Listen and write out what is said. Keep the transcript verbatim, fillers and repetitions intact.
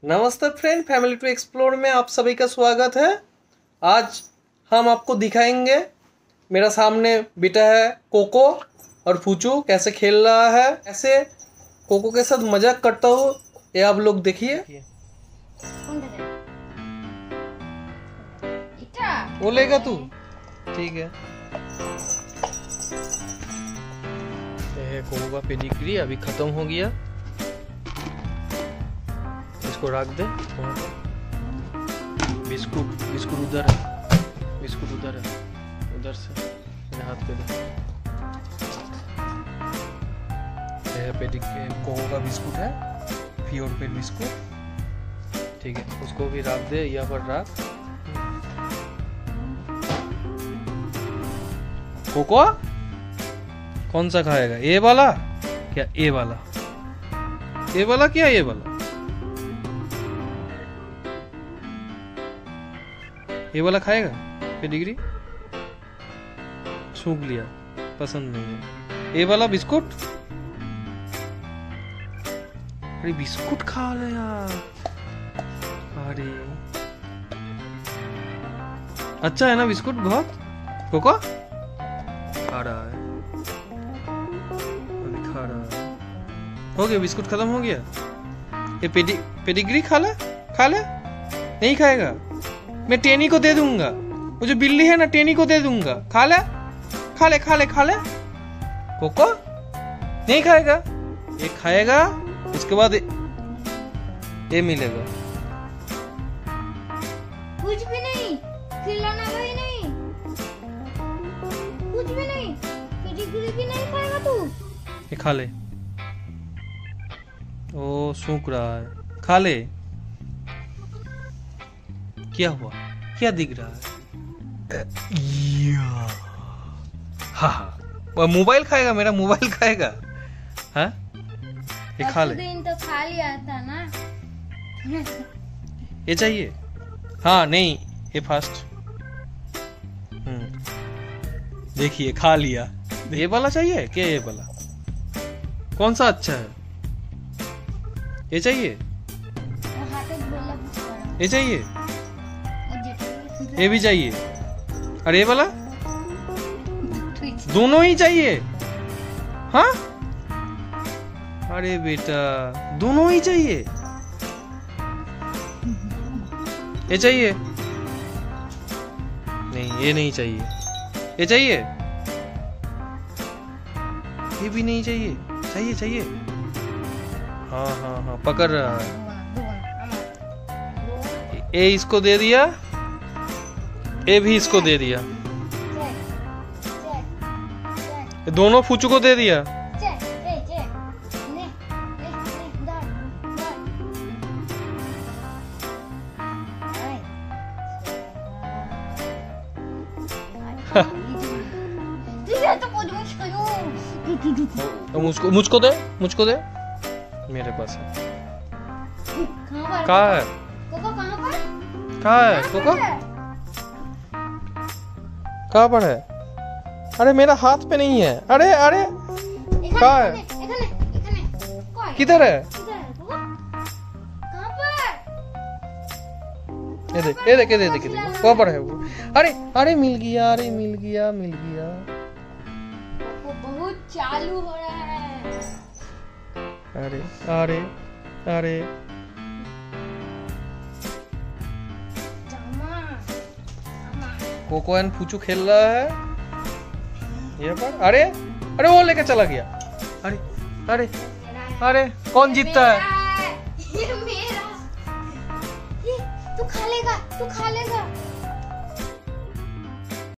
नमस्ते friend, family to explore में आप सभी का स्वागत है। आज हम आपको दिखाएंगे, मेरा सामने बेटा है कोको और फूचू कैसे खेल रहा है, कैसे कोको के साथ मजाक करता हूँ, ये आप लोग देखिए। वो लेगा तू, ठीक है। ये कोको का पेडिग्री अभी खत्म हो गया, इसको रख दे। बिस्कुट बिस्कुट उधर है, बिस्कुट उधर है, उधर से मेरे हाथ पे दे। यह पेडिग्री कोको का बिस्कुट है, प्योर पेड बिस्कुट, ठीक है। उसको भी रख दे, यहाँ पर रख। कोको कौन सा खाएगा, ये वाला क्या ये वाला, ये वाला क्या ये वाला, ये वाला खाएगा पेडिग्री? सूख लिया, पसंद नहीं है। ये वाला बिस्कुट, अरे बिस्कुट खा लिया, अरे अच्छा है ना बिस्कुट बहुत। कोको खा रहा है, खा रहा है। हो गया, बिस्कुट खत्म हो गया। ये पेडी पेडिग्री खा ले, खा ले। नहीं खाएगा, मैं टेनी को दे दूंगा, वो जो बिल्ली है ना टेनी को दे दूंगा। खा ले खा ले खा ले खा ले। कोको नहीं खाएगा, ये खाएगा, उसके बाद ये मिलेगा। कुछ भी नहीं, खिलाना भी नहीं, कुछ भी नहीं, पेडिग्री भी नहीं खाएगा तू। ये खा ले, ओ सूख रहा है, खा ले। क्या हुआ, क्या दिख रहा है? हाँ हाँ, मोबाइल खाएगा, मेरा मोबाइल खाएगा। हाँ ये खा ले। दिन तो खा लिया था ना। ये चाहिए? हाँ नहीं, ये फास्ट। हम्म देखिए खा लिया। ये वाला चाहिए क्या, ये वाला कौन सा अच्छा है? ये चाहिए, ये चाहिए, ये भी चाहिए, अरे ये वाला, दोनों ही चाहिए। हाँ अरे बेटा, दोनों ही चाहिए। ये चाहिए? नहीं ये नहीं चाहिए। ये चाहिए? ये भी नहीं चाहिए। चाहिए चाहिए, हाँ हाँ हाँ पकड़ रहा है। ये इसको दे दिया, ये भी इसको दे दिया, दोनों फूचू को दे दिया। मुझको मुझको दे, मुझको दे, मेरे पास है। कहाँ है कोको? कहाँ पर? कहाँ है कोको? कहाँ पर है? अरे मेरा हाथ पे नहीं है। अरे अरे कहाँ है? किधर है? ये देख, ये देख, ये देख, वहाँ पर है वो। अरे अरे मिल गया, अरे मिल गया, मिल गया। वो बहुत चालू हो रहा है। अरे अरे अरे कोको एंड फूचू खेल रहा है ये पर। अरे अरे वो लेके चला गया। अरे अरे अरे कौन जीतता है? ये मेरा, ये तू खा लेगा, तू खा लेगा।